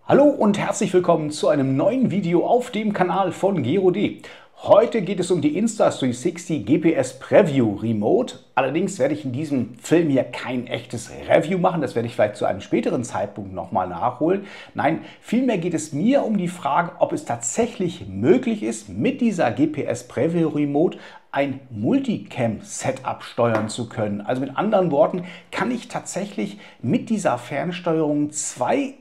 Hallo und herzlich willkommen zu einem neuen Video auf dem Kanal von Gero.de. Heute geht es um die Insta360 GPS Preview Remote. Allerdings werde ich in diesem Film hier kein echtes Review machen. Das werde ich vielleicht zu einem späteren Zeitpunkt nochmal nachholen. Nein, vielmehr geht es mir um die Frage, ob es tatsächlich möglich ist, mit dieser GPS Preview Remote ein Multicam-Setup steuern zu können. Also mit anderen Worten, kann ich tatsächlich mit dieser Fernsteuerung zwei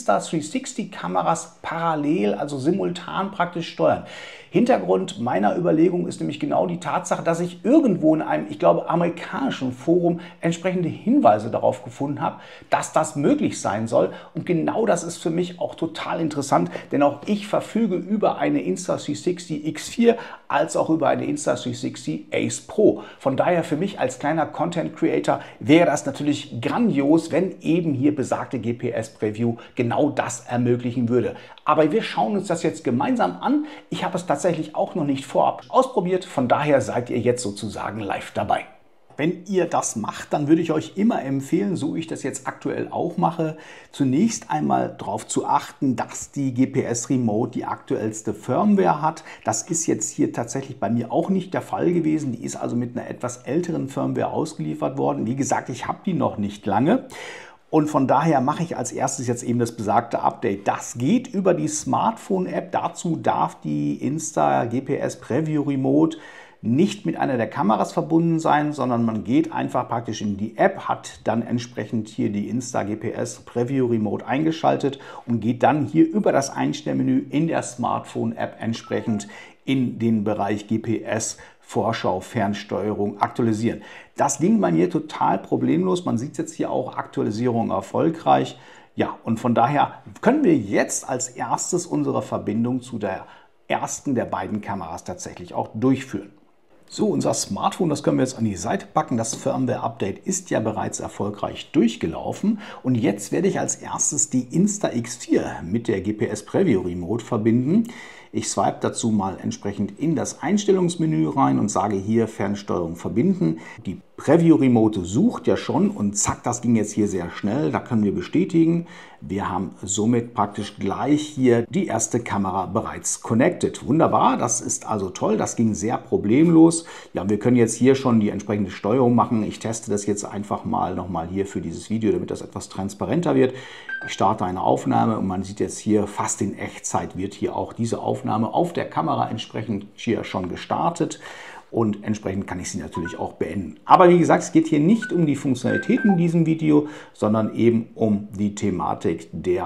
Insta360-Kameras parallel, also simultan praktisch steuern. Hintergrund meiner Überlegung ist nämlich genau die Tatsache, dass ich irgendwo in einem, ich glaube, amerikanischen Forum entsprechende Hinweise darauf gefunden habe, dass das möglich sein soll. Und genau das ist für mich auch total interessant, denn auch ich verfüge über eine Insta360 X4 als auch über eine Insta360 Ace Pro. Von daher für mich als kleiner Content Creator wäre das natürlich grandios, wenn eben hier besagte GPS Preview genau das ermöglichen würde. Aber wir schauen uns das jetzt gemeinsam an. Ich habe es tatsächlich auch noch nicht vorab ausprobiert, von daher seid ihr jetzt sozusagen live dabei. Wenn ihr das macht, dann würde ich euch immer empfehlen, so wie ich das jetzt aktuell auch mache, zunächst einmal darauf zu achten, dass die GPS Remote die aktuellste Firmware hat. Das ist jetzt hier tatsächlich bei mir auch nicht der Fall gewesen. Die ist also mit einer etwas älteren Firmware ausgeliefert worden. Wie gesagt, ich habe die noch nicht lange. Und von daher mache ich als erstes jetzt eben das besagte Update. Das geht über die Smartphone-App. Dazu darf die Insta GPS Preview Remote nicht mit einer der Kameras verbunden sein, sondern man geht einfach praktisch in die App, hat dann entsprechend hier die Insta GPS Preview Remote eingeschaltet und geht dann hier über das Einstellmenü in der Smartphone-App entsprechend in den Bereich GPS Vorschau, Fernsteuerung aktualisieren. Das ging bei mir total problemlos. Man sieht jetzt hier auch Aktualisierung erfolgreich. Ja, und von daher können wir jetzt als erstes unsere Verbindung zu der ersten der beiden Kameras tatsächlich auch durchführen. So, unser Smartphone, das können wir jetzt an die Seite packen. Das Firmware-Update ist ja bereits erfolgreich durchgelaufen. Und jetzt werde ich als erstes die Insta X4 mit der GPS Preview Remote verbinden. Ich swipe dazu mal entsprechend in das Einstellungsmenü rein und sage hier Fernsteuerung verbinden. Die Preview Remote sucht ja schon und zack, das ging jetzt hier sehr schnell. Da können wir bestätigen. Wir haben somit praktisch gleich hier die erste Kamera bereits connected. Wunderbar, das ist also toll. Das ging sehr problemlos. Ja, wir können jetzt hier schon die entsprechende Steuerung machen. Ich teste das jetzt einfach mal nochmal hier für dieses Video, damit das etwas transparenter wird. Ich starte eine Aufnahme und man sieht jetzt hier fast in Echtzeit wird hier auch diese Aufnahme auf der Kamera entsprechend hier schon gestartet. Und entsprechend kann ich sie natürlich auch beenden. Aber wie gesagt, es geht hier nicht um die Funktionalitäten in diesem Video, sondern eben um die Thematik der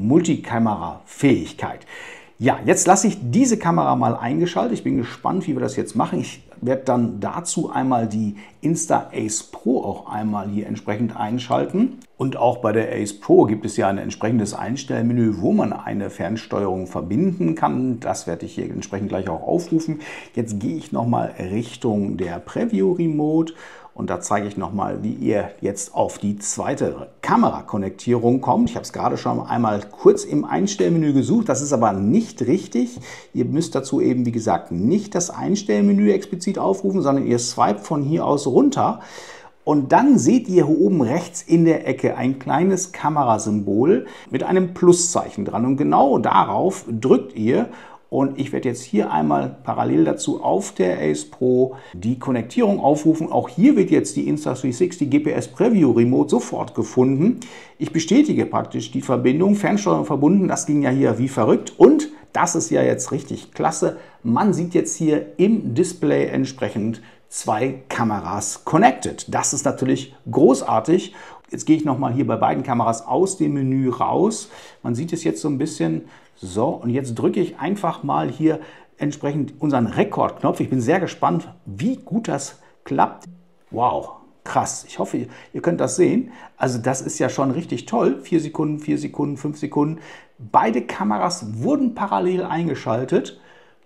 Multikamera-Fähigkeit. Ja, jetzt lasse ich diese Kamera mal eingeschaltet. Ich bin gespannt, wie wir das jetzt machen. Ich werde dann dazu einmal die Insta Ace Pro auch einmal hier entsprechend einschalten. Und auch bei der Ace Pro gibt es ja ein entsprechendes Einstellmenü, wo man eine Fernsteuerung verbinden kann. Das werde ich hier entsprechend gleich auch aufrufen. Jetzt gehe ich nochmal Richtung der Preview Remote. Und da zeige ich nochmal, wie ihr jetzt auf die zweite Kamerakonnektierung kommt. Ich habe es gerade schon einmal kurz im Einstellmenü gesucht. Das ist aber nicht richtig. Ihr müsst dazu eben, wie gesagt, nicht das Einstellmenü explizit aufrufen, sondern ihr swipet von hier aus runter. Und dann seht ihr hier oben rechts in der Ecke ein kleines Kamerasymbol mit einem Pluszeichen dran. Und genau darauf drückt ihr. Und ich werde jetzt hier einmal parallel dazu auf der Ace Pro die Konnektierung aufrufen. Auch hier wird jetzt die Insta360 GPS Preview Remote sofort gefunden. Ich bestätige praktisch die Verbindung, Fernsteuerung verbunden. Das ging ja hier wie verrückt. Und das ist ja jetzt richtig klasse. Man sieht jetzt hier im Display entsprechend zwei Kameras connected. Das ist natürlich großartig. Jetzt gehe ich nochmal hier bei beiden Kameras aus dem Menü raus. Man sieht es jetzt so ein bisschen. So, und jetzt drücke ich einfach mal hier entsprechend unseren Rekordknopf. Ich bin sehr gespannt, wie gut das klappt. Wow, krass. Ich hoffe, ihr könnt das sehen. Also das ist ja schon richtig toll. 4 Sekunden, 4 Sekunden, 5 Sekunden. Beide Kameras wurden parallel eingeschaltet.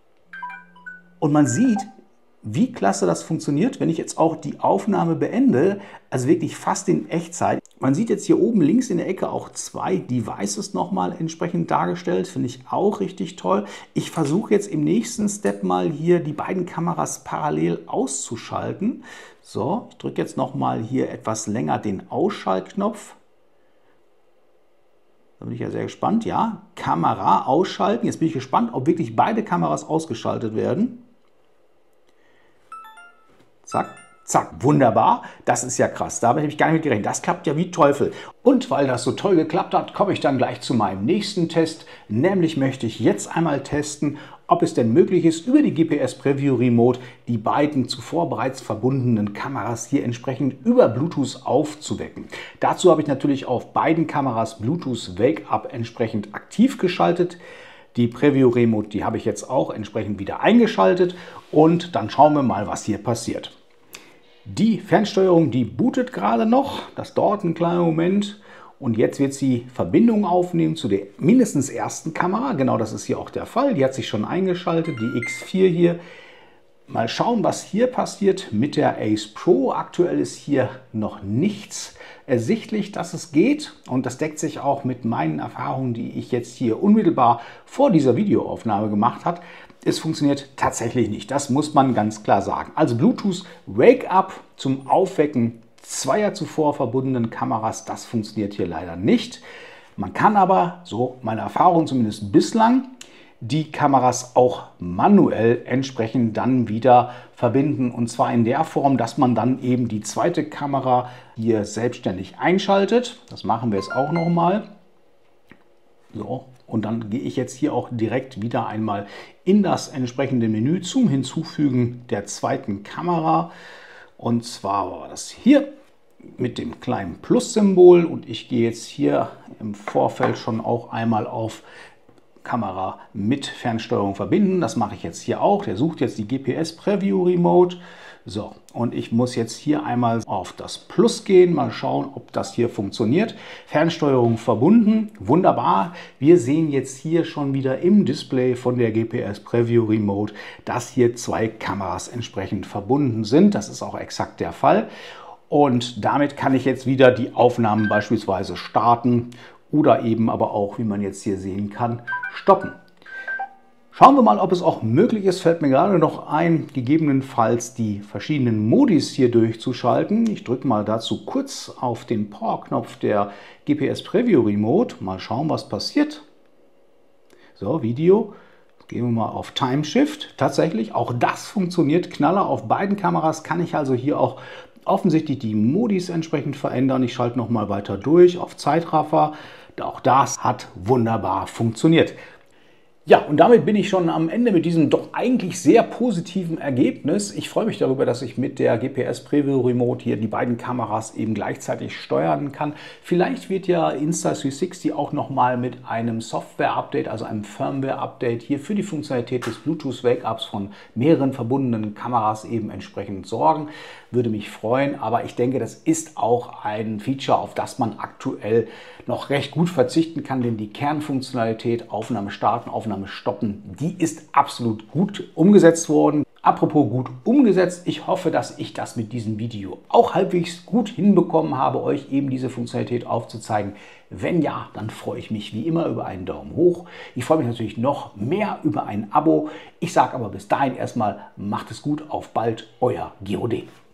Und man sieht, wie klasse das funktioniert, wenn ich jetzt auch die Aufnahme beende, also wirklich fast in Echtzeit. Man sieht jetzt hier oben links in der Ecke auch zwei Devices nochmal entsprechend dargestellt, finde ich auch richtig toll. Ich versuche jetzt im nächsten Step mal hier die beiden Kameras parallel auszuschalten. So, ich drücke jetzt nochmal hier etwas länger den Ausschaltknopf. Da bin ich ja sehr gespannt. Ja, Kamera ausschalten. Jetzt bin ich gespannt, ob wirklich beide Kameras ausgeschaltet werden. Zack, zack, wunderbar. Das ist ja krass. Damit habe ich gar nicht mit gerechnet. Das klappt ja wie Teufel. Und weil das so toll geklappt hat, komme ich dann gleich zu meinem nächsten Test. Nämlich möchte ich jetzt einmal testen, ob es denn möglich ist, über die GPS Preview Remote die beiden zuvor bereits verbundenen Kameras hier entsprechend über Bluetooth aufzuwecken. Dazu habe ich natürlich auf beiden Kameras Bluetooth Wake Up entsprechend aktiv geschaltet. Die Preview Remote, die habe ich jetzt auch entsprechend wieder eingeschaltet und dann schauen wir mal, was hier passiert. Die Fernsteuerung, die bootet gerade noch. Das dauert einen kleinen Moment. Und jetzt wird sie Verbindung aufnehmen zu der mindestens ersten Kamera. Genau, das ist hier auch der Fall. Die hat sich schon eingeschaltet, die X4 hier. Mal schauen, was hier passiert mit der Ace Pro. Aktuell ist hier noch nichts ersichtlich, dass es geht. Und das deckt sich auch mit meinen Erfahrungen, die ich jetzt hier unmittelbar vor dieser Videoaufnahme gemacht habe. Es funktioniert tatsächlich nicht. Das muss man ganz klar sagen. Also Bluetooth Wake Up zum Aufwecken zweier zuvor verbundenen Kameras, das funktioniert hier leider nicht. Man kann aber, so meine Erfahrung zumindest bislang, die Kameras auch manuell entsprechend dann wieder verbinden. Und zwar in der Form, dass man dann eben die zweite Kamera hier selbstständig einschaltet. Das machen wir jetzt auch nochmal. So, und dann gehe ich jetzt hier auch direkt wieder einmal in das entsprechende Menü zum Hinzufügen der zweiten Kamera. Und zwar war das hier mit dem kleinen Plus-Symbol. Und ich gehe jetzt hier im Vorfeld schon auch einmal auf Kamera mit Fernsteuerung verbinden. Das mache ich jetzt hier auch. Der sucht jetzt die GPS Preview Remote. So, und ich muss jetzt hier einmal auf das Plus gehen. Mal schauen, ob das hier funktioniert. Fernsteuerung verbunden. Wunderbar. Wir sehen jetzt hier schon wieder im Display von der GPS Preview Remote, dass hier zwei Kameras entsprechend verbunden sind. Das ist auch exakt der Fall. Und damit kann ich jetzt wieder die Aufnahmen beispielsweise starten oder eben aber auch, wie man jetzt hier sehen kann, stoppen. Schauen wir mal, ob es auch möglich ist, fällt mir gerade noch ein, gegebenenfalls die verschiedenen Modis hier durchzuschalten. Ich drücke mal dazu kurz auf den Power-Knopf der GPS Preview Remote. Mal schauen, was passiert. So, Video. Gehen wir mal auf Time Shift. Tatsächlich, auch das funktioniert. Knaller auf beiden Kameras kann ich also hier auch offensichtlich die Modis entsprechend verändern. Ich schalte noch mal weiter durch auf Zeitraffer. Auch das hat wunderbar funktioniert. Ja, und damit bin ich schon am Ende mit diesem doch eigentlich sehr positiven Ergebnis. Ich freue mich darüber, dass ich mit der GPS Preview Remote hier die beiden Kameras eben gleichzeitig steuern kann. Vielleicht wird ja Insta360 auch nochmal mit einem Software-Update, also einem Firmware-Update hier für die Funktionalität des Bluetooth Wake-Ups von mehreren verbundenen Kameras eben entsprechend sorgen. Würde mich freuen, aber ich denke, das ist auch ein Feature, auf das man aktuell noch recht gut verzichten kann, denn die Kernfunktionalität Aufnahme starten, Aufnahme stoppen, die ist absolut gut umgesetzt worden. Apropos gut umgesetzt, ich hoffe, dass ich das mit diesem Video auch halbwegs gut hinbekommen habe, euch eben diese Funktionalität aufzuzeigen. Wenn ja, dann freue ich mich wie immer über einen Daumen hoch. Ich freue mich natürlich noch mehr über ein Abo. Ich sage aber bis dahin erstmal, macht es gut, auf bald, euer GeoD.